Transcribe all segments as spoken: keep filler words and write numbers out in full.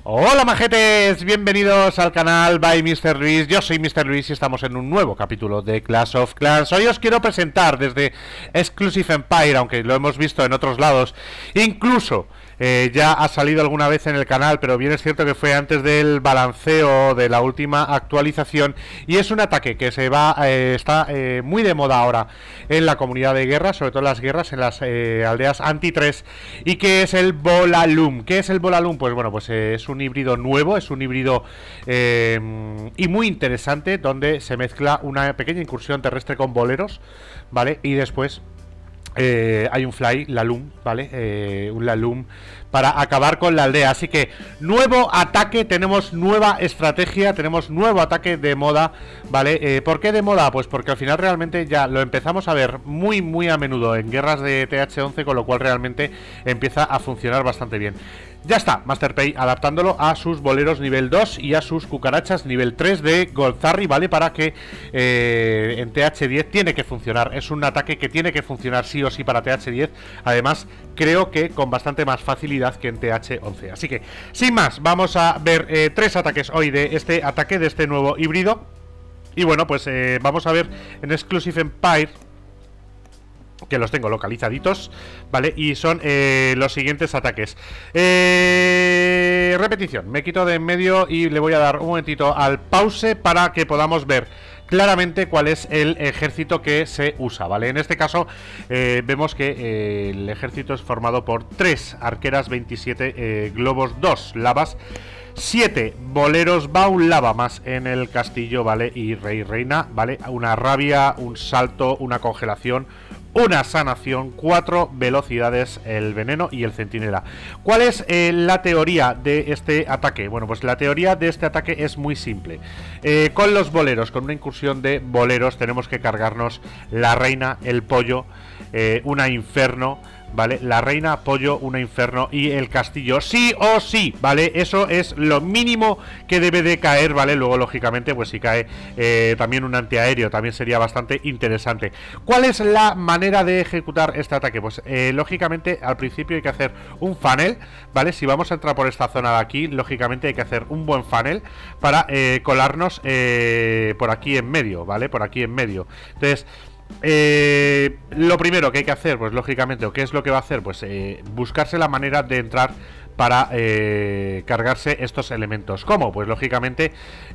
Hola majetes, bienvenidos al canal by mister Luis. Yo soy mister Luis y estamos en un nuevo capítulo de Clash of Clans. Hoy os quiero presentar desde Exclusive Empire, aunque lo hemos visto en otros lados. Incluso eh, ya ha salido alguna vez en el canal, pero bien es cierto que fue antes del balanceo de la última actualización. Y es un ataque que se va eh, está eh, muy de moda ahora en la comunidad de guerra, sobre todo en las guerras, en las eh, aldeas anti tres. Y que es el Volalume. ¿Qué es el Volalume? Pues bueno, pues eh, es un híbrido nuevo, es un híbrido eh, y muy interesante, donde se mezcla una pequeña incursión terrestre con boleros, ¿vale? Y después eh, hay un fly, Lalume, ¿vale? Eh, un Lalume para acabar con la aldea. Así que nuevo ataque, tenemos nueva estrategia, tenemos nuevo ataque de moda, ¿vale? Eh, ¿Por qué de moda? Pues porque al final realmente ya lo empezamos a ver muy muy a menudo en guerras de T H once, con lo cual realmente empieza a funcionar bastante bien. Ya está, MasterPay adaptándolo a sus boleros nivel dos y a sus cucarachas nivel tres de Golzarri, ¿vale? Para que eh, en T H diez tiene que funcionar. Es un ataque que tiene que funcionar sí o sí para T H diez. Además, creo que con bastante más facilidad que en T H once. Así que, sin más, vamos a ver eh, tres ataques hoy de este ataque, de este nuevo híbrido. Y bueno, pues eh, vamos a ver en Exclusive Empire, que los tengo localizaditos, ¿vale? Y son eh, los siguientes ataques. eh, Repetición, me quito de en medio y le voy a dar un momentito al pause para que podamos ver claramente cuál es el ejército que se usa, ¿vale? En este caso eh, vemos que eh, el ejército es formado por tres arqueras, veintisiete eh, globos, dos lavas, siete boleros, va un lava más en el castillo, ¿vale? Y rey, reina, ¿vale? Una rabia, un salto, una congelación, una sanación, cuatro velocidades, el veneno y el centinela. ¿Cuál es eh, la teoría de este ataque? Bueno, pues la teoría de este ataque es muy simple. Eh, con los boleros, con una incursión de boleros, tenemos que cargarnos la reina, el pollo, eh, una inferno, ¿vale? La reina, pollo, una inferno y el castillo, sí o sí, ¿vale? Eso es lo mínimo que debe de caer, ¿vale? Luego, lógicamente, pues si cae eh, también un antiaéreo, también sería bastante interesante. ¿Cuál es la manera de ejecutar este ataque? Pues, eh, lógicamente, al principio hay que hacer un funnel, ¿vale? Si vamos a entrar por esta zona de aquí, lógicamente hay que hacer un buen funnel para eh, colarnos eh, por aquí en medio, ¿vale? Por aquí en medio. Entonces, Eh, lo primero que hay que hacer, pues lógicamente, o qué es lo que va a hacer, pues eh, buscarse la manera de entrar para eh, cargarse estos elementos. ¿Cómo? Pues lógicamente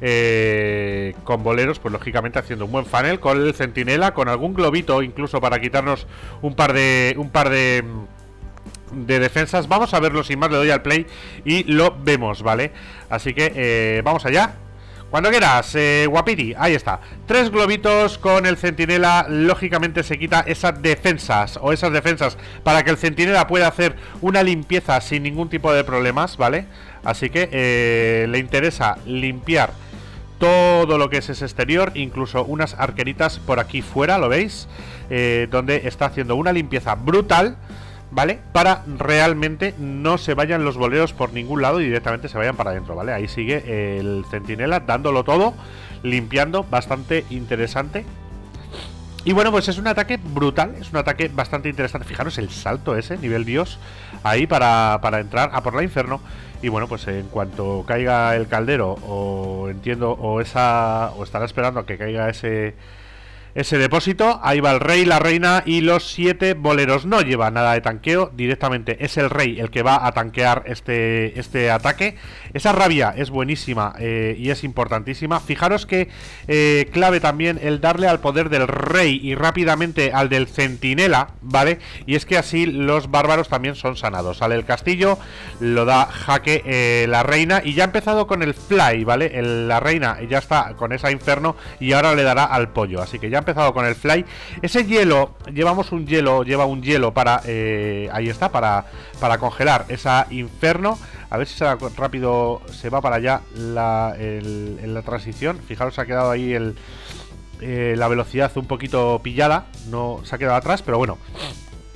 eh, con boleros, pues lógicamente haciendo un buen funnel, con el centinela, con algún globito, incluso para quitarnos un par de un par de de defensas. Vamos a verlo sin más, le doy al play y lo vemos, ¿vale? Así que eh, vamos allá. Cuando quieras, eh, guapiti, ahí está. Tres globitos con el centinela. Lógicamente se quita esas defensas, o esas defensas, para que el centinela pueda hacer una limpieza sin ningún tipo de problemas, ¿vale? Así que eh, le interesa limpiar todo lo que es ese exterior, incluso unas arqueritas por aquí fuera, ¿lo veis? Eh, donde está haciendo una limpieza brutal, ¿vale? Para realmente no se vayan los boleros por ningún lado y directamente se vayan para adentro, ¿vale? Ahí sigue el centinela dándolo todo, limpiando, bastante interesante. Y bueno, pues es un ataque brutal, es un ataque bastante interesante. Fijaros el salto ese, nivel dios, ahí para, para entrar a por la inferno. Y bueno, pues en cuanto caiga el caldero, o entiendo, o esa, o estará esperando a que caiga ese... ese depósito, ahí va el rey, la reina y los siete boleros. No lleva nada de tanqueo, directamente es el rey el que va a tanquear este, este ataque. Esa rabia es buenísima eh, y es importantísima. Fijaros que eh, clave también el darle al poder del rey y rápidamente al del centinela, ¿vale? Y es que así los bárbaros también son sanados. Sale el castillo, lo da jaque eh, la reina y ya ha empezado con el fly, ¿vale? El, la reina ya está con esa inferno y ahora le dará al pollo, así que ya ha empezado con el fly. Ese hielo, llevamos un hielo, lleva un hielo para, eh, ahí está, para, para congelar esa inferno. A ver si se rápido, se va para allá la, el, en la transición. Fijaros, se ha quedado ahí el, eh, la velocidad un poquito pillada, no se ha quedado atrás, pero bueno.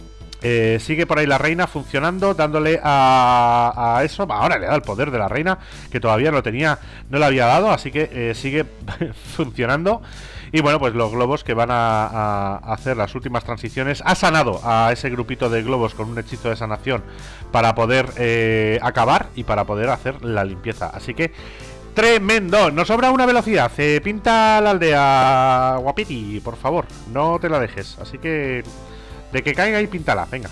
Eh, sigue por ahí la reina funcionando, dándole a, a eso. Ahora le da el poder de la reina, que todavía no tenía, no le había dado, así que eh, sigue funcionando. Y bueno, pues los globos que van a, a hacer las últimas transiciones. Ha sanado a ese grupito de globos con un hechizo de sanación para poder eh, acabar y para poder hacer la limpieza. Así que tremendo. Nos sobra una velocidad. Eh, pinta la aldea, Guapiti, por favor, no te la dejes. Así que de que caiga y píntala, venga.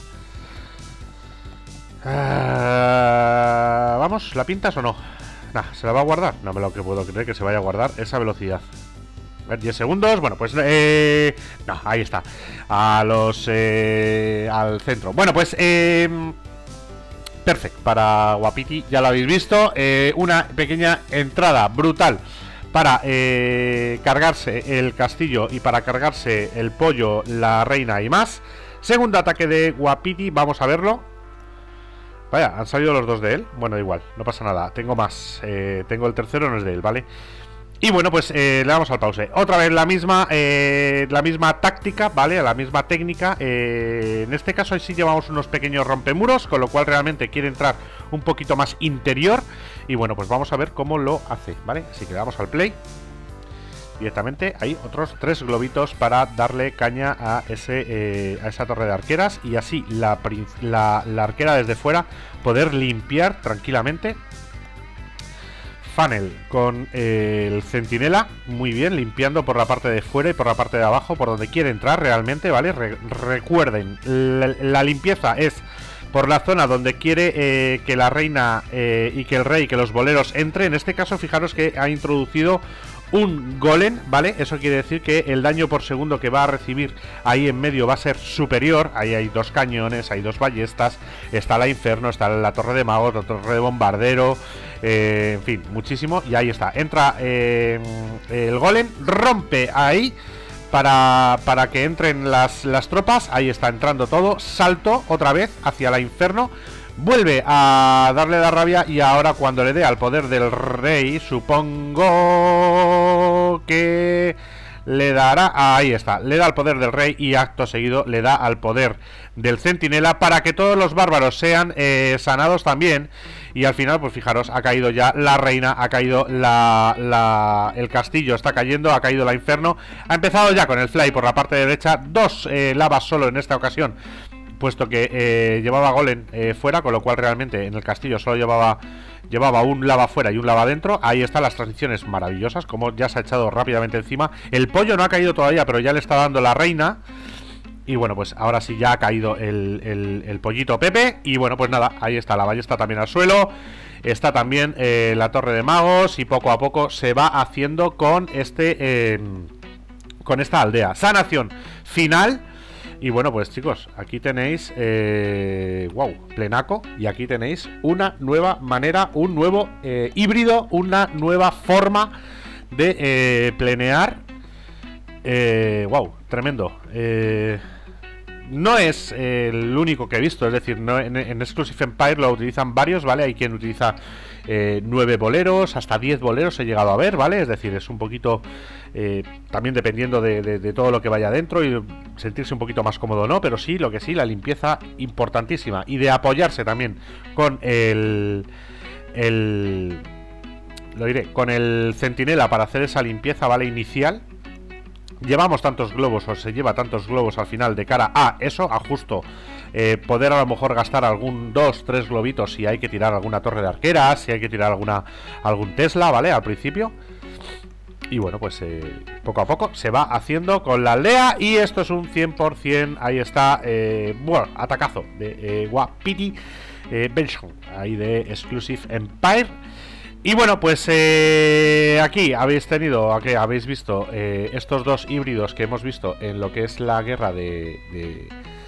Uh, vamos, ¿la pintas o no? Nah, ¿se la va a guardar? No me lo que puedo creer que se vaya a guardar esa velocidad. A ver, diez segundos, bueno, pues eh, no, ahí está. A los eh, al centro. Bueno, pues eh, perfecto, para Guapiti, ya lo habéis visto. eh, Una pequeña entrada brutal para eh, cargarse el castillo y para cargarse el pollo, la reina y más. Segundo ataque de Guapiti, vamos a verlo. Vaya, han salido los dos de él. Bueno, da igual, no pasa nada, tengo más. eh, Tengo el tercero, no es de él, ¿vale? Y bueno, pues eh, le damos al pause. Otra vez la misma eh, la misma táctica, ¿vale? La misma técnica. eh, En este caso sí llevamos unos pequeños rompemuros, con lo cual realmente quiere entrar un poquito más interior. Y bueno, pues vamos a ver cómo lo hace, ¿vale? Así que le damos al play. Directamente hay otros tres globitos para darle caña a ese eh, a esa torre de arqueras. Y así la, la, la arquera desde fuera poder limpiar tranquilamente. Funnel con eh, el centinela, muy bien, limpiando por la parte de fuera y por la parte de abajo, por donde quiere entrar realmente, ¿vale? Re recuerden, la, la limpieza es por la zona donde quiere eh, que la reina eh, y que el rey, que los boleros entren. En este caso, fijaros que ha introducido un golem, ¿vale? Eso quiere decir que el daño por segundo que va a recibir ahí en medio va a ser superior. Ahí hay dos cañones, hay dos ballestas, está la Inferno, está la torre de magos, la torre de bombardero, eh, en fin, muchísimo. Y ahí está, entra eh, el golem, rompe ahí para, para que entren las, las tropas. Ahí está entrando todo, salto otra vez hacia la Inferno. Vuelve a darle la rabia y ahora cuando le dé al poder del rey, supongo que le dará... Ahí está, le da al poder del rey y acto seguido le da al poder del centinela para que todos los bárbaros sean eh, sanados también. Y al final, pues fijaros, ha caído ya la reina, ha caído la, la, el castillo, está cayendo, ha caído la Inferno. Ha empezado ya con el fly por la parte derecha, dos eh, lavas solo en esta ocasión, puesto que eh, llevaba golem eh, fuera, con lo cual realmente en el castillo solo llevaba llevaba un lava fuera y un lava dentro. Ahí están las transiciones maravillosas, como ya se ha echado rápidamente encima. El pollo no ha caído todavía, pero ya le está dando la reina. Y bueno, pues ahora sí ya ha caído el, el, el pollito Pepe. Y bueno, pues nada, ahí está la ballesta también al suelo. Está también eh, la torre de magos. Y poco a poco se va haciendo con este eh, con esta aldea. Sanación final. Y bueno, pues chicos, aquí tenéis eh, wow, plenaco. Y aquí tenéis una nueva manera, un nuevo eh, híbrido, una nueva forma de eh, plenear. eh, Wow, tremendo. eh, No es eh, el único que he visto. Es decir, no, en, en Exclusive Empire lo utilizan varios, ¿vale? Hay quien utiliza eh, nueve boleros, hasta diez boleros he llegado a ver, ¿vale? Es decir, es un poquito eh, también dependiendo de, de, de todo lo que vaya dentro y sentirse un poquito más cómodo, ¿no? Pero sí, lo que sí, la limpieza importantísima. Y de apoyarse también con el... el lo diré, con el centinela para hacer esa limpieza, ¿vale? Inicial. Llevamos tantos globos, o se lleva tantos globos al final de cara a eso, a justo eh, poder a lo mejor gastar algún dos, tres globitos si hay que tirar alguna torre de arqueras, si hay que tirar alguna algún Tesla, ¿vale? Al principio. Y bueno, pues eh, poco a poco se va haciendo con la aldea. Y esto es un cien por cien, ahí está, eh, bueno, atacazo de eh, Guapiti eh, Benson, ahí de Exclusive Empire. Y bueno, pues eh, aquí habéis tenido, aquí habéis visto eh, estos dos híbridos que hemos visto en lo que es la guerra de, de,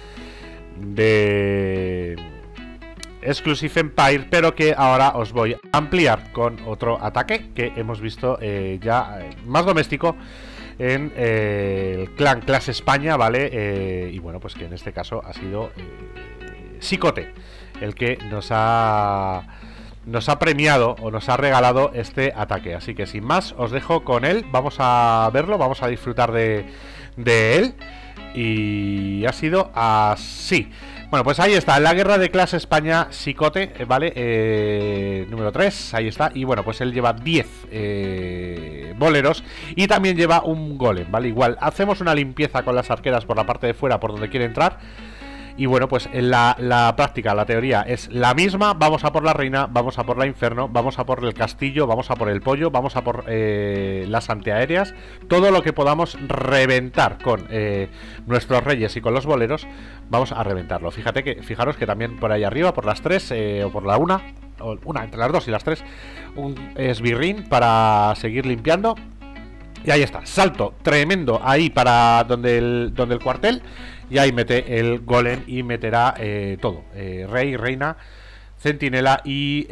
de Exclusive Empire, pero que ahora os voy a ampliar con otro ataque que hemos visto eh, ya eh, más doméstico en eh, el clan Clash España, ¿vale? Eh, y bueno, pues que en este caso ha sido eh, Xicote el que nos ha... nos ha premiado o nos ha regalado este ataque. Así que sin más, os dejo con él. Vamos a verlo, vamos a disfrutar de, de él. Y ha sido así. Bueno, pues ahí está, la guerra de clase España, Xicote, ¿vale? Eh, número tres, ahí está. Y bueno, pues él lleva diez eh, boleros y también lleva un golem, ¿vale? Igual, hacemos una limpieza con las arqueras por la parte de fuera, por donde quiere entrar. Y bueno, pues en la, la práctica, la teoría es la misma. Vamos a por la reina, vamos a por la inferno, vamos a por el castillo, vamos a por el pollo, vamos a por eh, las antiaéreas. Todo lo que podamos reventar con eh, nuestros reyes y con los boleros, vamos a reventarlo. Fíjate que, fijaros que también por ahí arriba, por las tres eh, o por la una, o una entre las dos y las tres, un esbirrín para seguir limpiando. Y ahí está, salto tremendo ahí para donde el, donde el cuartel. Y ahí mete el golem y meterá eh, todo, eh, rey, reina, centinela y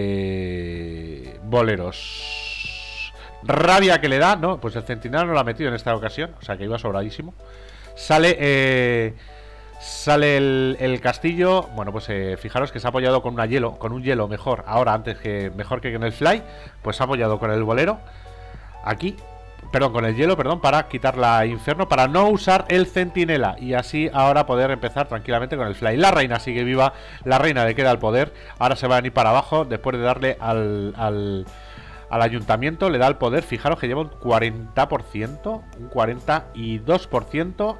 eh, boleros. Rabia que le da, ¿no? Pues el centinela no lo ha metido en esta ocasión, o sea que iba sobradísimo. Sale eh, sale el, el castillo. Bueno, pues eh, fijaros que se ha apoyado con una hielo, con un hielo mejor, ahora antes que mejor que en el fly. Pues se ha apoyado con el bolero aquí. Perdón, con el hielo, perdón, para quitar la inferno, para no usar el centinela. Y así ahora poder empezar tranquilamente con el fly. La reina sigue viva, la reina le queda el poder. Ahora se va a ir para abajo después de darle al, al, al ayuntamiento. Le da el poder, fijaros que lleva un cuarenta por ciento, un cuarenta y dos por ciento,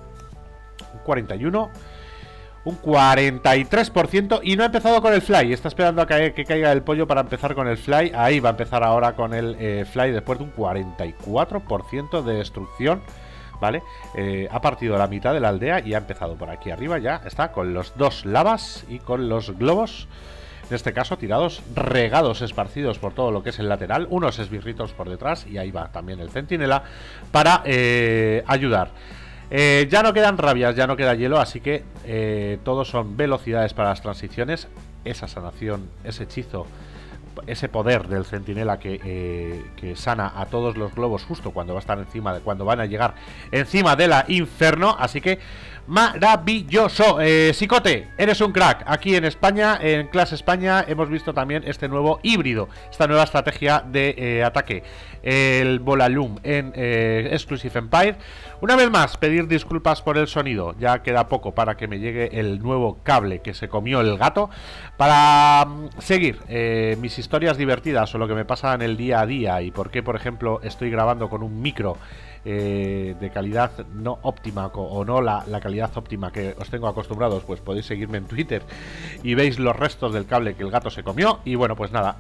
un cuarenta y uno por ciento, un cuarenta y tres por ciento. Y no ha empezado con el fly, está esperando a que, que caiga el pollo para empezar con el fly. Ahí va a empezar ahora con el eh, fly después de un cuarenta y cuatro por ciento de destrucción, ¿vale? Eh, ha partido la mitad de la aldea y ha empezado por aquí arriba. Ya está con los dos lavas y con los globos, en este caso tirados, regados, esparcidos por todo lo que es el lateral. Unos esbirritos por detrás y ahí va también el centinela para eh, ayudar. Eh, ya no quedan rabias, ya no queda hielo, así que eh, todos son velocidades para las transiciones. Esa sanación, ese hechizo, ese poder del centinela que, eh, que sana a todos los globos justo cuando va a estar encima de, cuando van a llegar encima de la inferno. Así que maravilloso. eh, Xicote, eres un crack. Aquí en España, en Clash España, hemos visto también este nuevo híbrido, esta nueva estrategia de eh, ataque, el Bolalum en eh, Exclusive Empire. Una vez más, pedir disculpas por el sonido, ya queda poco para que me llegue el nuevo cable que se comió el gato. Para um, seguir eh, mis historias divertidas o lo que me pasa en el día a día y por qué, por ejemplo, estoy grabando con un micro Eh, de calidad no óptima o no la, la calidad óptima que os tengo acostumbrados, pues podéis seguirme en Twitter y veis los restos del cable que el gato se comió. Y bueno, pues nada,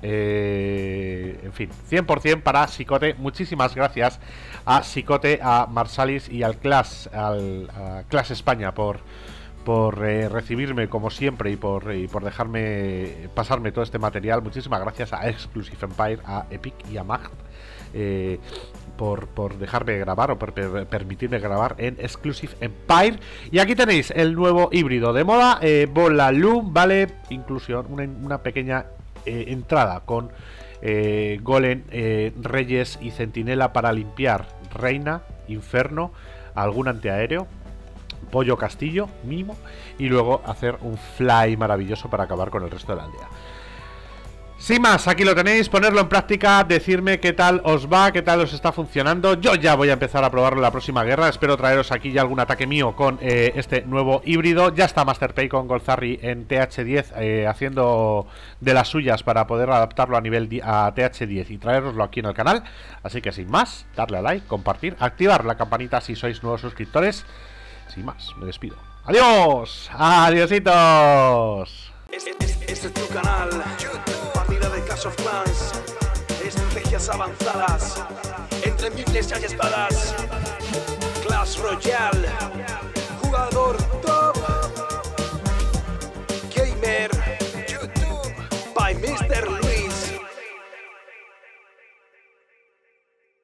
eh, en fin, cien por cien para Xicote. Muchísimas gracias a Xicote, a Marsalis y al Clash, al a Clash España por por eh, recibirme como siempre y por, y por dejarme pasarme todo este material. Muchísimas gracias a Exclusive Empire, a Epic y a Mag eh, por, por dejarme grabar o por per permitirme grabar en Exclusive Empire. Y aquí tenéis el nuevo híbrido de moda, eh, Bolalum, ¿vale? Inclusión, una, una pequeña eh, entrada con eh, golem, eh, reyes y centinela para limpiar reina, inferno, algún antiaéreo, pollo, castillo mínimo, y luego hacer un fly maravilloso para acabar con el resto de la aldea. Sin más, aquí lo tenéis, ponerlo en práctica, decirme qué tal os va, qué tal os está funcionando. Yo ya voy a empezar a probarlo en la próxima guerra, espero traeros aquí ya algún ataque mío con eh, este nuevo híbrido. Ya está MasterPay con Golzarri en T H diez eh, haciendo de las suyas para poder adaptarlo a nivel a T H diez y traeroslo aquí en el canal. Así que sin más, darle a like, compartir, activar la campanita si sois nuevos suscriptores. Sin más, me despido. ¡Adiós! ¡Adiositos! Este, este, este es tu canal, partida de Clash of Clans, estrategias avanzadas, entre miles hay espadas, Clash Royale, jugador top, gamer, YouTube, by mister Luis.